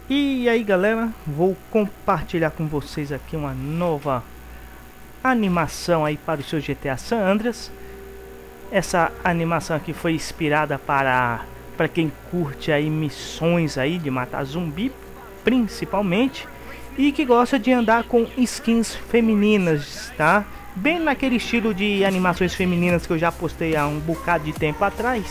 E aí galera, vou compartilhar com vocês aqui uma nova animação aí para o seu GTA San Andreas. Essa animação aqui foi inspirada para quem curte aí missões aí de matar zumbi, principalmente, e que gosta de andar com skins femininas, tá? Bem naquele estilo de animações femininas que eu já postei há um bocado de tempo atrás.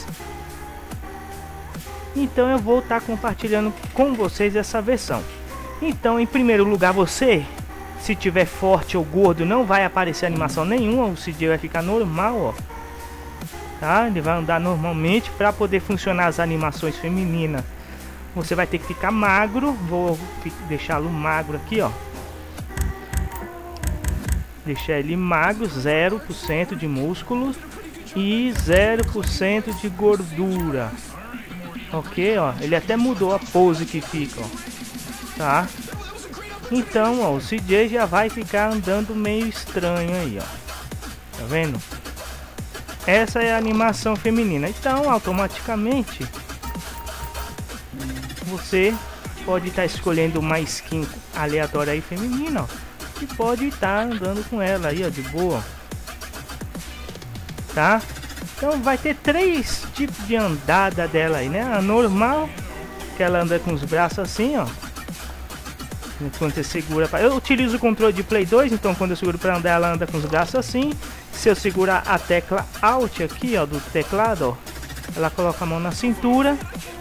Então eu vou estar compartilhando com vocês essa versão. Então, em primeiro lugar, você, se tiver forte ou gordo, não vai aparecer animação nenhuma. O CJ vai ficar normal, ó. Tá? Ele vai andar normalmente. Para poder funcionar as animações femininas, você vai ter que ficar magro. Vou deixá-lo magro aqui, ó. Deixar ele magro, 0% de músculos e 0% de gordura. Ok, ó, ele até mudou a pose que fica, ó, tá? Então, ó, o CJ já vai ficar andando meio estranho aí, ó. Tá vendo? Essa é a animação feminina. Então, automaticamente, você pode estar escolhendo uma skin aleatória aí feminina, ó, e pode estar andando com ela aí, ó, de boa. Tá? Então vai ter três tipos de andada dela aí, né? A normal, que ela anda com os braços assim, ó. Quando você segura... Eu utilizo o controle de Play 2, então quando eu seguro para andar, ela anda com os braços assim. Se eu segurar a tecla Alt aqui, ó, do teclado, ó, ela coloca a mão na cintura.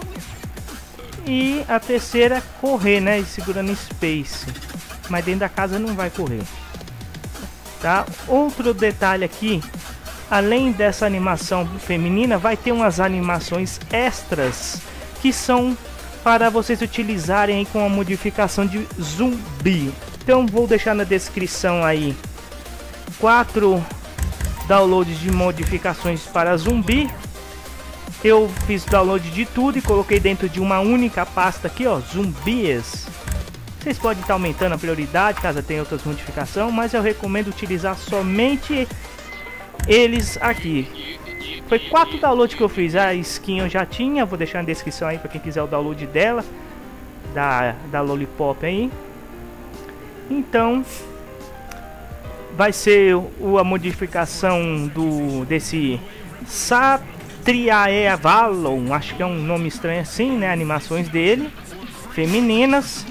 E a terceira é correr, né? E segurando Space. Mas dentro da casa não vai correr. Tá? Outro detalhe aqui... Além dessa animação feminina, vai ter umas animações extras que são para vocês utilizarem aí com a modificação de zumbi. Então vou deixar na descrição aí 4 downloads de modificações para zumbi. Eu fiz download de tudo e coloquei dentro de uma única pasta aqui, ó, zumbis. Vocês podem estar aumentando a prioridade caso tenha outras modificações, mas eu recomendo utilizar somente eles aqui. Foi 4 downloads que eu fiz. A skin eu já tinha, vou deixar na descrição aí para quem quiser o download dela, da Lollipop aí. Então vai ser a modificação desse Satriae Avalon, acho que é um nome estranho assim, né? Animações dele femininas,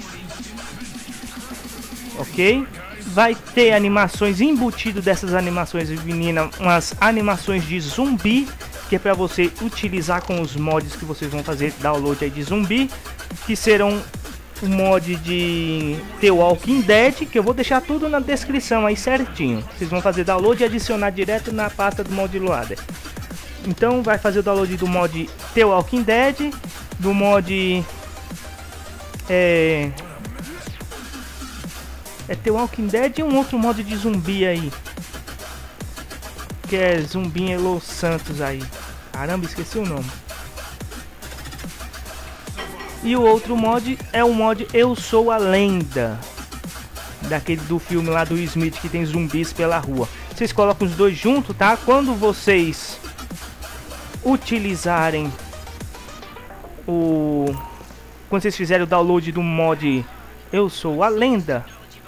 ok? Vai ter animações embutido dessas animações femininas, umas animações de zumbi, que é para você utilizar com os mods que vocês vão fazer download aí de zumbi, que serão o mod de The Walking Dead, que eu vou deixar tudo na descrição aí certinho. Vocês vão fazer download e adicionar direto na pasta do mod loader. Então vai fazer o download do mod The Walking Dead, do mod The Walking Dead e um outro modo de zumbi aí, que é Zumbi em Los Santos aí. Caramba, esqueci o nome. E o outro mod é o mod Eu Sou a Lenda, daquele do filme lá do Smith, que tem zumbis pela rua. Vocês colocam os dois juntos, tá? Quando vocês utilizarem quando vocês fizerem o download do mod Eu Sou a Lenda,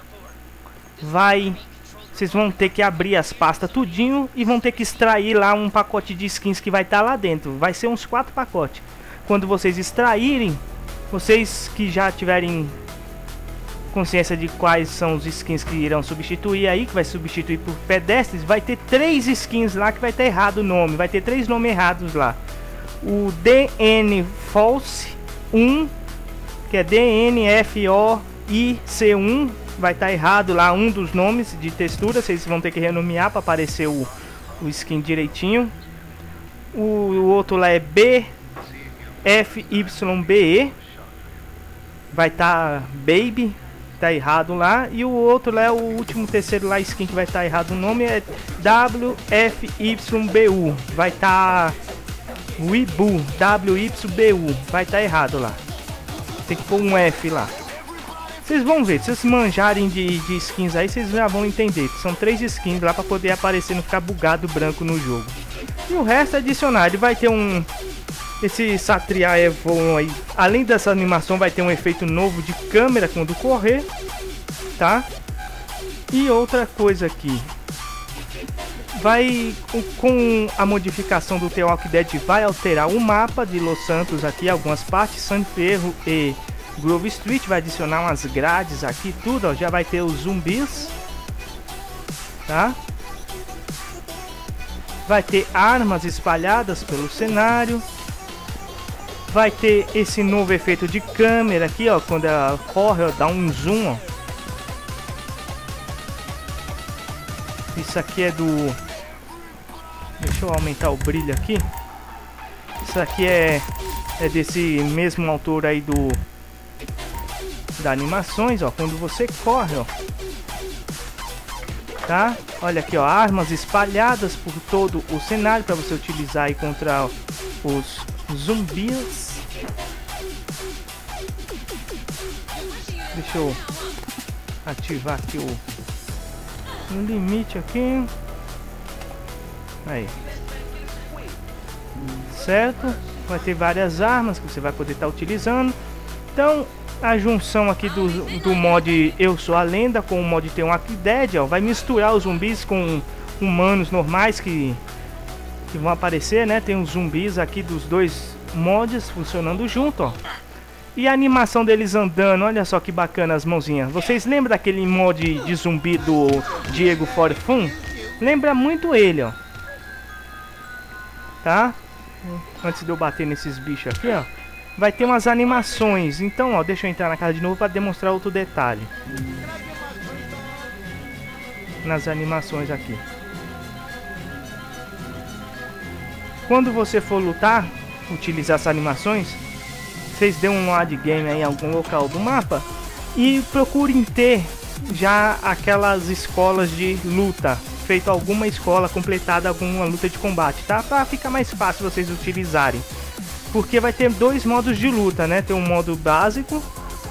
vocês vão ter que abrir as pastas tudinho e vão ter que extrair lá um pacote de skins que vai estar lá dentro. Vai ser uns 4 pacotes. Quando vocês extraírem, vocês que já tiverem consciência de quais são os skins que irão substituir aí, que vai substituir por pedestres, vai ter 3 skins lá que vai ter errado o nome. Vai ter 3 nomes errados lá. O DN False 1, que é DNFOIC1, vai estar errado lá um dos nomes de textura. Vocês vão ter que renomear para aparecer o skin direitinho. O outro lá é BFYBE, vai estar Baby, tá errado lá. E o outro lá é o último, terceiro lá, skin que vai estar errado o nome, é WFYBU, vai estar Wibu, WYBU, vai estar errado lá. Tem que pôr um F lá. Vocês vão ver, se vocês manjarem de skins aí, vocês já vão entender. São 3 skins lá para poder aparecer, não ficar bugado branco no jogo. E o resto é adicionar. Ele vai ter Esse Satriá Evon aí, além dessa animação, vai ter um efeito novo de câmera quando correr, tá? E outra coisa aqui, vai com a modificação do The Walking Dead, vai alterar o mapa de Los Santos aqui, algumas partes, San Fierro e Grove Street, vai adicionar umas grades aqui, tudo, ó, já vai ter os zumbis, tá? Vai ter armas espalhadas pelo cenário. Vai ter esse novo efeito de câmera aqui, ó, quando ela corre, ó, dá um zoom, ó. Isso aqui é do... Deixa eu aumentar o brilho aqui. Isso aqui é desse mesmo autor aí da animações, ó, quando você corre, ó. Tá? Olha aqui, ó, armas espalhadas por todo o cenário para você utilizar aí contra os zumbis. Deixa eu ativar aqui o limite aqui. Aí. Certo? Vai ter várias armas que você vai poder estar utilizando. Então, a junção aqui do mod Eu Sou a Lenda com o mod The Walking Dead, ó, vai misturar os zumbis com humanos normais que vão aparecer, né? Tem os zumbis aqui dos dois mods funcionando junto, ó. E a animação deles andando, olha só que bacana as mãozinhas. Vocês lembram daquele mod de zumbi do Diego Forfun? Lembra muito ele, ó. Tá? Antes de eu bater nesses bichos aqui, ó, vai ter umas animações. Então, ó, deixa eu entrar na casa de novo para demonstrar outro detalhe. Nas animações aqui. Quando você for lutar, utilizar essas animações, vocês dêem um ad game aí em algum local do mapa e procurem ter já aquelas escolas de luta, feito alguma escola, completada alguma luta de combate, tá? Para ficar mais fácil vocês utilizarem. Porque vai ter dois modos de luta, né? Tem um modo básico,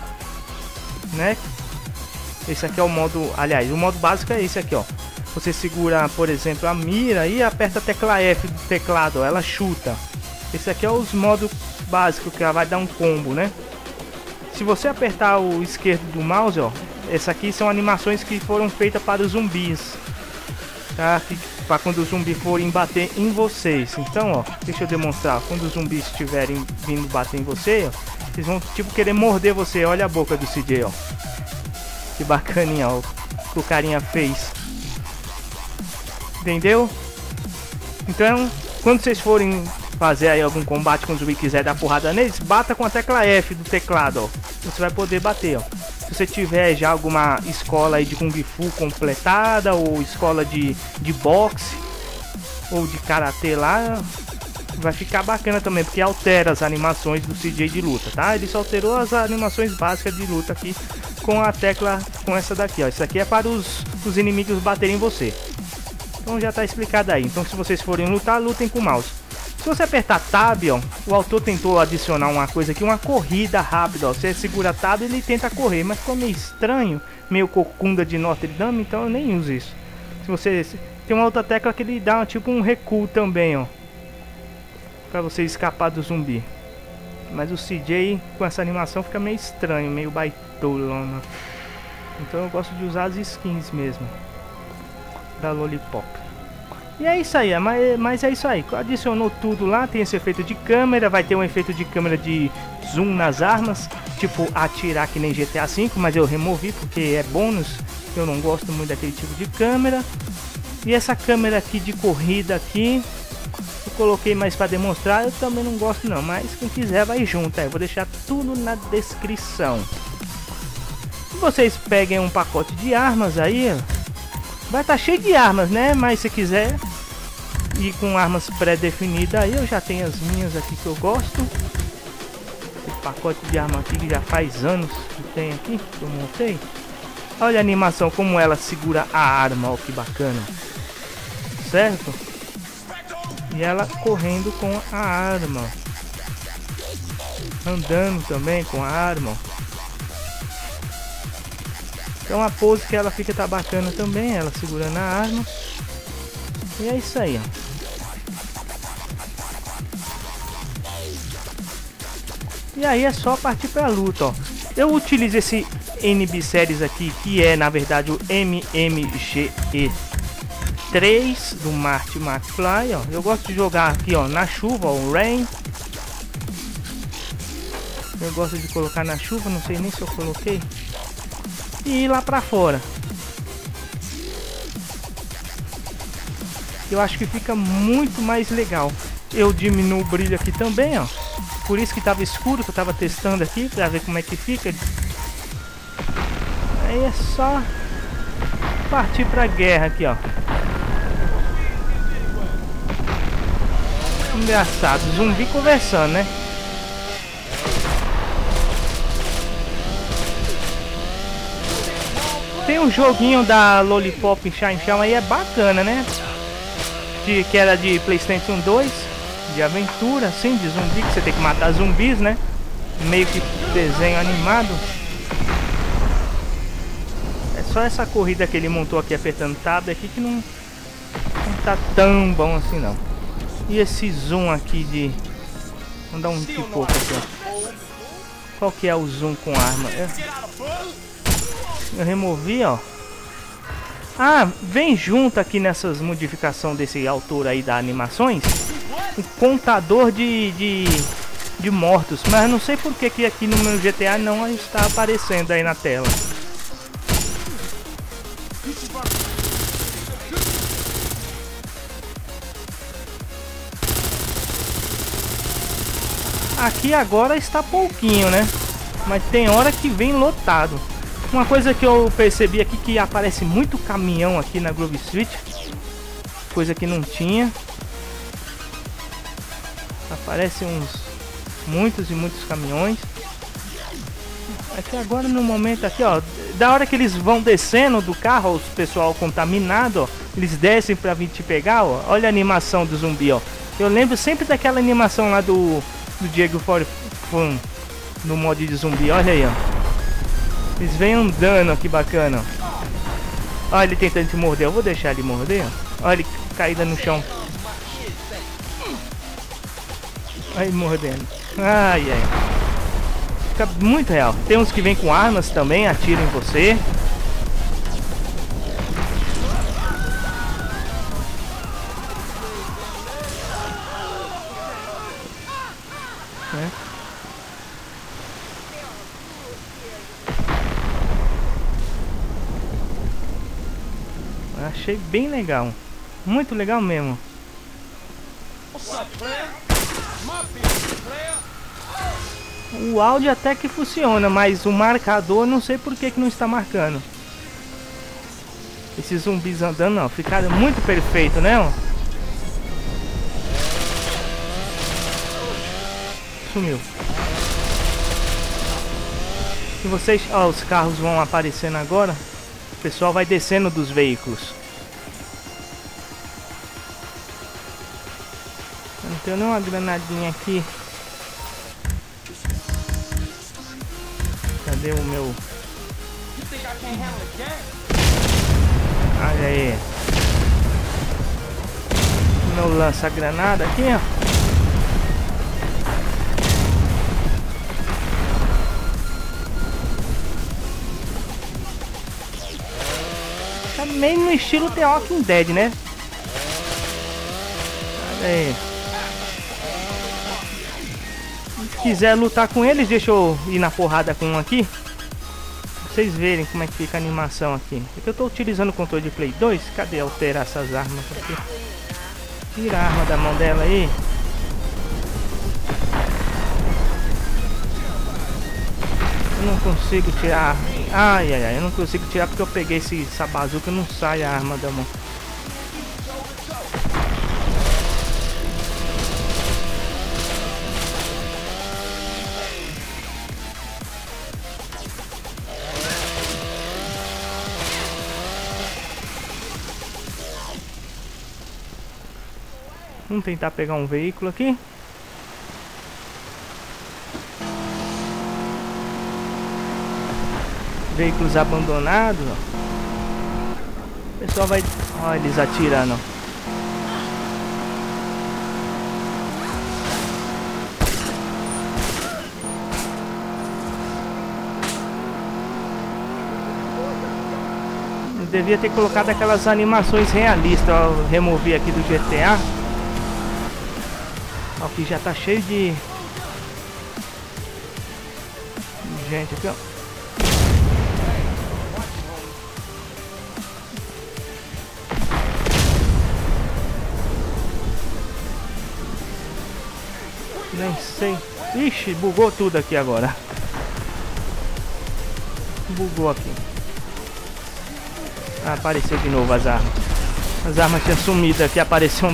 né? Esse aqui é o modo... Aliás, o modo básico é esse aqui, ó. Você segura, por exemplo, a mira e aperta a tecla F do teclado, ó, ela chuta. Esse aqui é os modos básicos, que ela vai dar um combo, né? Se você apertar o esquerdo do mouse, ó, essa aqui são animações que foram feitas para os zumbis, tá? Para quando os zumbis forem bater em vocês. Então, ó, deixa eu demonstrar. Quando os zumbis estiverem vindo bater em você, ó, eles vão tipo querer morder você. Olha a boca do CJ, ó. Que bacaninha, ó, que o carinha fez. Entendeu? Então, quando vocês forem fazer aí algum combate com o zumbi e quiser dar porrada neles, bata com a tecla F do teclado, ó. Você vai poder bater, ó. Se você tiver já alguma escola aí de Kung Fu completada, ou escola de boxe, ou de karatê lá, vai ficar bacana também, porque altera as animações do CJ de luta, tá? Ele só alterou as animações básicas de luta aqui com a tecla, com essa daqui, ó. Isso aqui é para os inimigos baterem em você. Então já tá explicado aí. Então se vocês forem lutar, lutem com o mouse. Se você apertar Tab, ó, o autor tentou adicionar uma coisa aqui, uma corrida rápida, ó. Você segura Tab e ele tenta correr, mas ficou meio estranho, meio Corcunda de Notre Dame, então eu nem uso isso. Se você tem uma outra tecla que ele dá tipo um recuo também, ó, pra você escapar do zumbi. Mas o CJ com essa animação fica meio estranho, meio baitolona. Então eu gosto de usar as skins mesmo da Lollipop. E é isso aí, mas é isso aí. Adicionou tudo lá, tem esse efeito de câmera, vai ter um efeito de câmera de zoom nas armas, tipo atirar que nem GTA V, mas eu removi porque é bônus, eu não gosto muito daquele tipo de câmera. E essa câmera aqui de corrida aqui, eu coloquei mais para demonstrar, eu também não gosto não, mas quem quiser vai junto, eu vou deixar tudo na descrição. Se vocês peguem um pacote de armas aí, vai estar cheio de armas, né? Mas se quiser ir com armas pré-definidas aí, eu já tenho as minhas aqui que eu gosto. Esse pacote de arma aqui que já faz anos que tem aqui, que eu montei. Olha a animação, como ela segura a arma, ó, que bacana. Certo? E ela correndo com a arma. Andando também com a arma, ó. Então a pose que ela fica tá bacana também, ela segurando a arma. E é isso aí, ó. E aí é só partir pra luta, ó. Eu utilizo esse NB Series aqui, que é na verdade o MMGE3 do Marty McFly, ó. Eu gosto de jogar aqui, ó, na chuva, ó, o Rain. Eu gosto de colocar na chuva, não sei nem se eu coloquei. E ir lá pra fora. Eu acho que fica muito mais legal. Eu diminuo o brilho aqui também, ó. Por isso que tava escuro, que eu tava testando aqui, pra ver como é que fica. Aí é só partir pra guerra aqui, ó. Engraçado, zumbi conversando, né? Tem um joguinho da Lollipop Shine Shine aí, é bacana, né? Que era de PlayStation 2, de aventura, assim, de zumbi, que você tem que matar zumbis, né? Meio que desenho animado. É só essa corrida que ele montou aqui apertando tab aqui que não tá tão bom assim não. E esse zoom aqui de... Vamos dar um pipoco aqui, ó. Qual que é o zoom com arma? Eu removi, ó. Ah, vem junto aqui nessas modificações desse autor aí da animações um contador de mortos, mas não sei por que aqui no meu GTA não está aparecendo aí na tela. Aqui agora está pouquinho, né? Mas tem hora que vem lotado. Uma coisa que eu percebi aqui, que aparece muito caminhão aqui na Grove Street, coisa que não tinha. Aparecem muitos e muitos caminhões. Aqui agora no momento aqui, ó, da hora que eles vão descendo do carro, os pessoal contaminado, ó, eles descem pra vir te pegar, ó. Olha a animação do zumbi, ó. Eu lembro sempre daquela animação lá do Diego for Fun no mod de zumbi, olha aí, ó. Eles vêm andando, que bacana. Olha ele tentando te morder. Eu vou deixar ele morder. Olha ele caída no chão. Olha ele mordendo. Ai, ai. Fica muito real. Tem uns que vêm com armas também, atiram em você. Achei bem legal. Muito legal mesmo. O áudio até que funciona, mas o marcador não sei por que não está marcando. Esses zumbis andando, ó, ficaram muito perfeito, né? Ó. Sumiu. E vocês, ó, os carros vão aparecendo agora. O pessoal vai descendo dos veículos. Não tem nenhuma granadinha aqui. Cadê o meu? Olha aí. Meu lança-granada aqui, ó. Tá meio no estilo The Walking Dead, né? Olha aí. Se quiser lutar com eles, deixa eu ir na porrada com um aqui. Pra vocês verem como é que fica a animação aqui. Porque eu tô utilizando o controle de Play 2. Cadê alterar essas armas aqui? Tira a arma da mão dela aí. Eu não consigo tirar. Ai, ai, ai. Eu não consigo tirar porque eu peguei essa bazuca e não sai a arma da mão. Vamos tentar pegar um veículo aqui. Veículos abandonados, ó. O pessoal vai... Olha eles atirando. devia ter colocado aquelas animações realistas. Ó, eu removi aqui do GTA. Ó, aqui já tá cheio de gente aqui, ó. Nem sei. Ixi, bugou tudo aqui agora. Bugou aqui. Ah, apareceu de novo as armas. As armas tinham sumido aqui, apareceu um...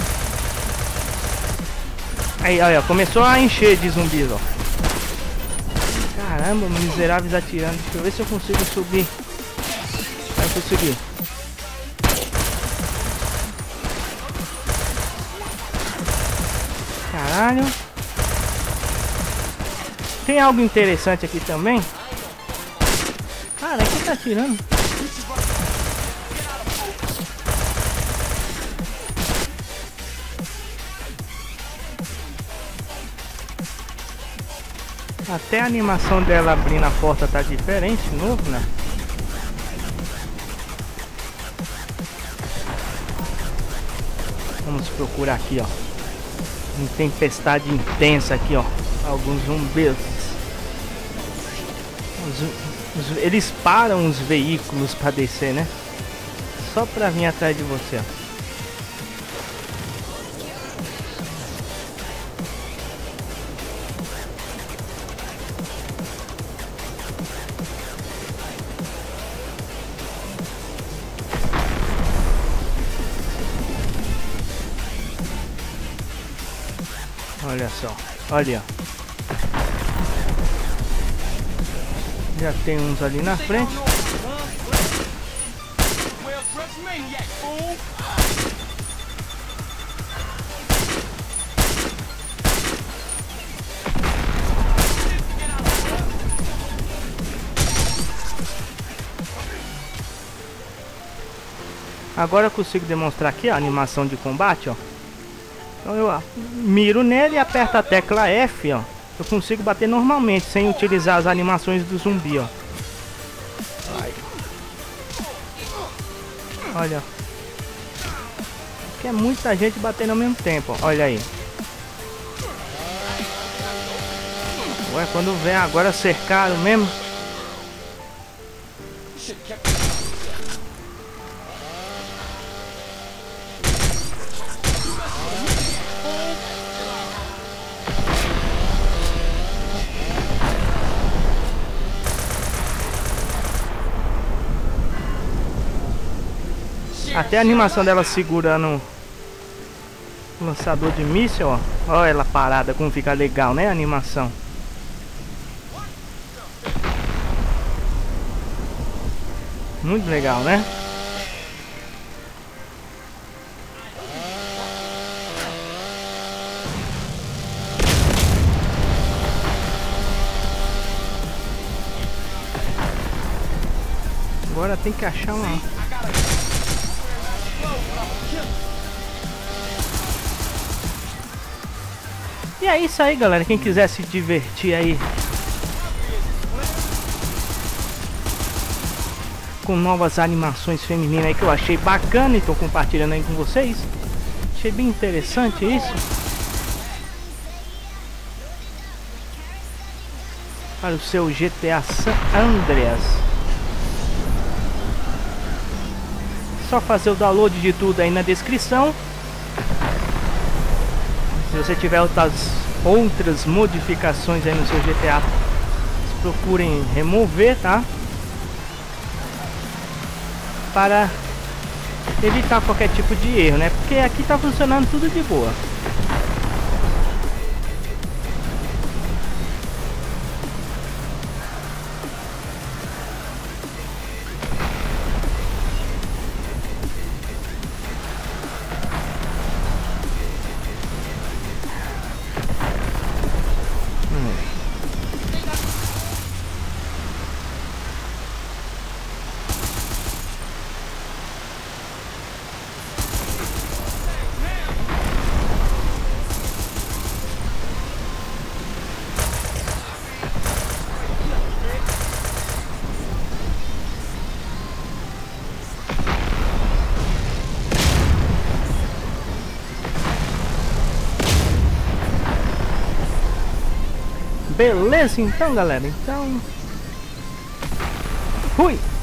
Aí, olha, começou a encher de zumbis, ó. Caramba, miseráveis atirando. Deixa eu ver se eu consigo subir. Vai conseguir. Caralho. Tem algo interessante aqui também. Cara, quem tá atirando? Até a animação dela abrindo a porta tá diferente, novo, né? Vamos procurar aqui, ó. Uma tempestade intensa aqui, ó. Alguns zumbis. Eles param os veículos para descer, né? Só pra vir atrás de você, ó. Olha só, olha. Já tem uns ali na frente. Agora eu consigo demonstrar aqui a animação de combate, ó. Então eu miro nele e aperto a tecla F, ó. Eu consigo bater normalmente, sem utilizar as animações do zumbi, ó. Olha. Aqui é muita gente batendo ao mesmo tempo, ó. Olha aí. Ué, quando vem agora cercaram mesmo. Até a animação dela segurando o lançador de míssil, ó. Olha ela parada, como fica legal, né? A animação. Muito legal, né? Agora tem que achar uma... E é isso aí, galera. Quem quiser se divertir aí com novas animações femininas aí que eu achei bacana e tô compartilhando aí com vocês. Achei bem interessante isso. Para o seu GTA San Andreas. Só fazer o download de tudo aí na descrição. Se você tiver outras modificações aí no seu GTA, procurem remover, tá? Para evitar qualquer tipo de erro, né? Porque aqui tá funcionando tudo de boa. Beleza então, galera? Então... Fui!